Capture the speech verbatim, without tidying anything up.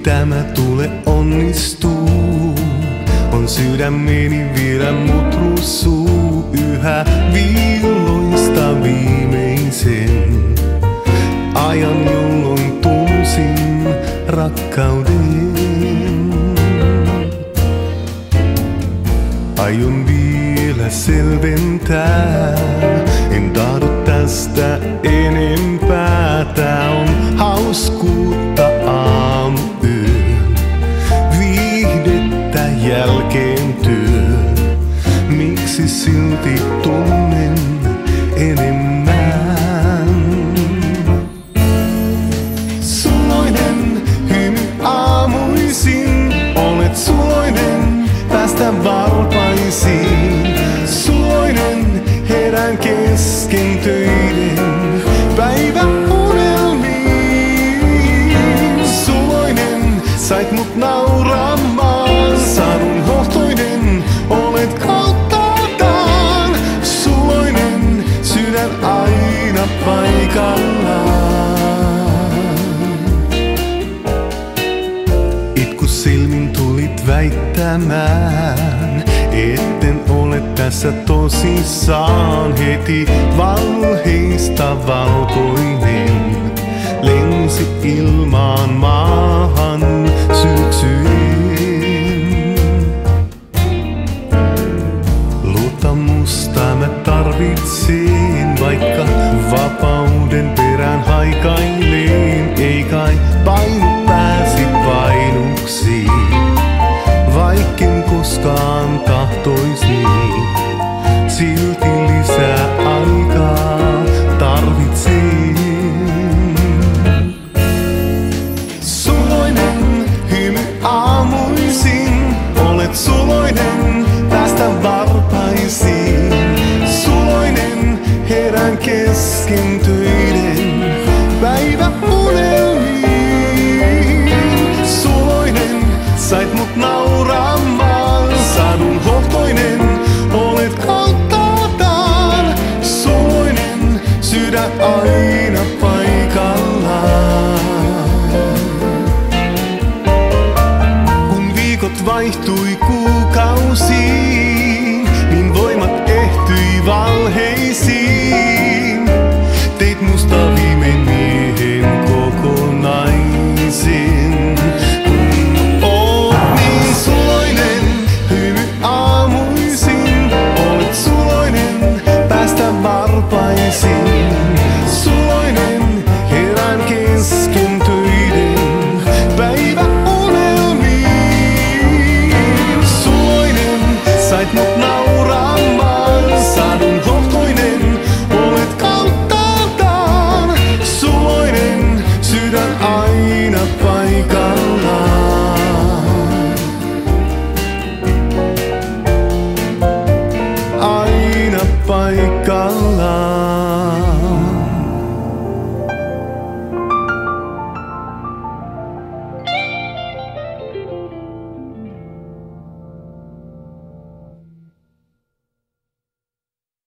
tämä tule onnistuu. On sydämeni vielä mut russuu yhä viilloista viimeisen ajan, jolloin tunsin rakkauden. Aion vielä selventää, en tahdo tästä enempää. Tää on hauskuutta aamuyön, viihdettä jälkeen työn. Miksi silti tunnen enemmän? Suloinen hymy aamuisin, olet suloinen päästä varpaisiin. Suloinen herään kesken töiden päiväunelmiin. Suloinen sait mut nauramaan, sadun hohtoinen olet kauttaaltaan. Suloinen sydän aina paikallaan. Itku silmin tulit väittämään, etten ole tässä tosissaan. Heti valheista valkoinen lensi ilmaan maahan syksyin. Luottamusta mä tarvitsin, vaikka vapauden perään haikailen. Ei kai painu pääsi painuksiin, vaikken koskaan tahtois niin. Silti lisää aikaa tarvitsin. Suloinen hymy aamuisin, olet suloinen päästä varpaisiin. Suloinen herään kesken töiden päiväunelmiin. Suloinen sait mut nauramaan, sadun hohtoinen olet kauttaaltaan. Suloinen sydän aina paikallaan. Kun viikot vaihtui kuukausiin, niin voimat ehtyi valheisiin. Teit musta viimein miehen kokonaisin. Kun oot niin suloinen, hymy aamuisin, olet suloinen päästä varpaisiin. Suloinen herään kesken töiden päiväunelmiin. Suloinen sait mut nauramaan, sadun hohtoinen olet kauttaaltaan. Suloinen sydän aina